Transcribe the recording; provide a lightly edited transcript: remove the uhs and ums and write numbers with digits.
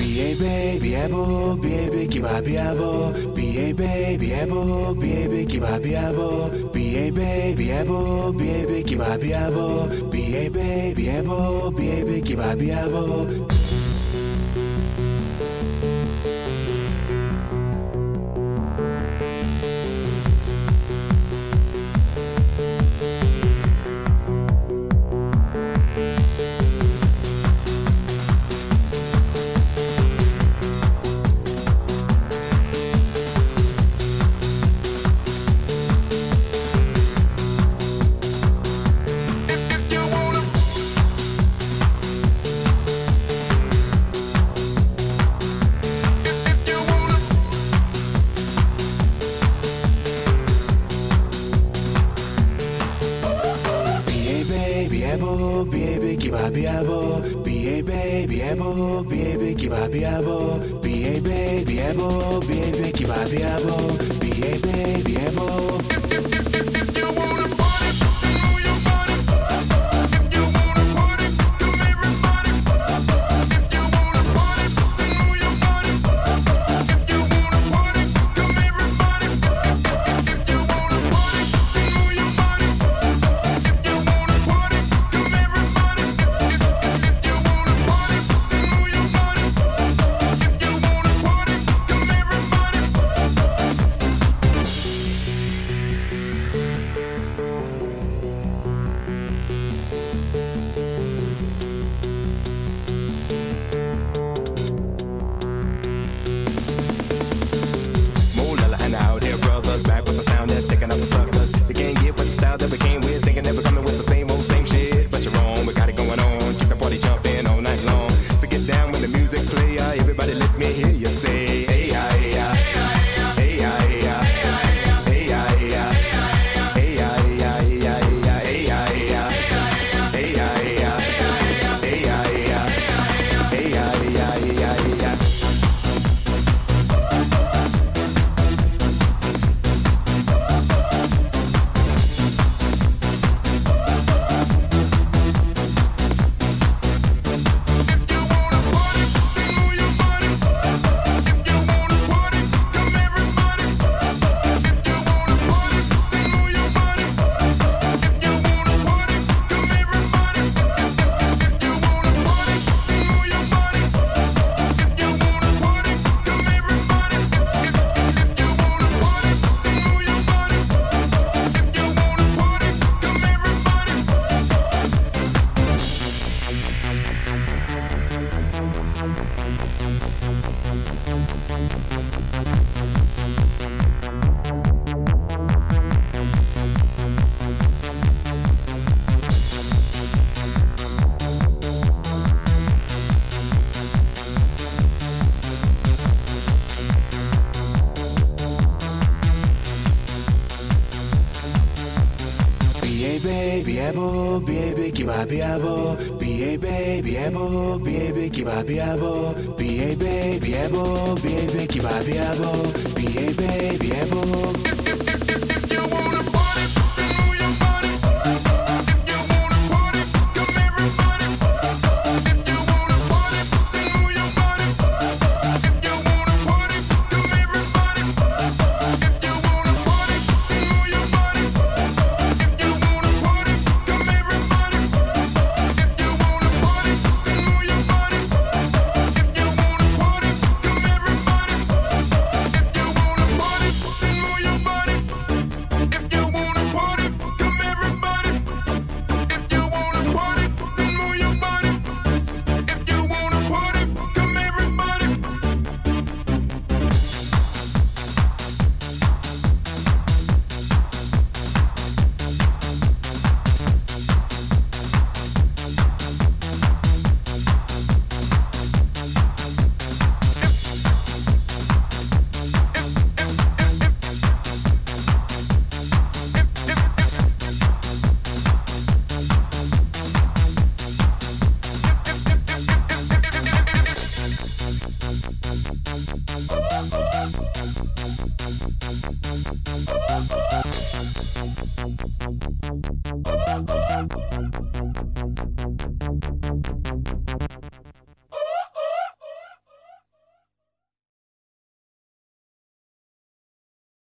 biabo, baby, kiba biabo, baby, biabo, baby, kiba biabo, baby, biabo, baby, kiba biabo, baby, biabo, baby, kiba biabo. Biabo, baby, kiba biabo, baby, biabo, baby, kiba biabo, baby, biabo, baby, kiba biabo, baby, biabo. If you wanna party, then move your body. If you wanna party, come everybody. If you wanna party, then move your body. If you wanna party, come everybody. If you wanna party, then move your body. If you wanna party, come everybody. If you wanna party, then move your body. If you wanna party, come everybody. Out here, brothers, back with the sound that's taking up the suckers. You can't get with the style that we came with, thinking that we're coming with the same old same shit. But you're wrong, we got it going on. Keep the party jumping all night long. So get down when the music play. Everybody, let me hear you say, hey, yeah, hey, yeah. Hey, yeah, hey, yeah. Hey, yeah, hey, yeah. Hey, yeah, hey, yeah. Hey, yeah, hey, yeah. Hey, yeah, hey, yeah. Hey, yeah, hey, yeah. Hey, yeah, hey, yeah. Hey, yeah, hey, yeah. Biabo, baby, kiba biabo, baby, biabo, baby, kiba biabo, baby, biabo, baby, kiba biabo, baby, biabo. If you wanna party, then move your body. If you wanna party, come everybody. If you wanna party, then move your body. If you wanna party, come everybody. If you wanna party, then move your body. If you wanna party, come everybody. If you wanna party, then move your body. If you wanna party, come everybody. If you wanna party, then move your body. If you wanna party, come everybody. If you wanna party, then move your body. If you wanna party, come everybody.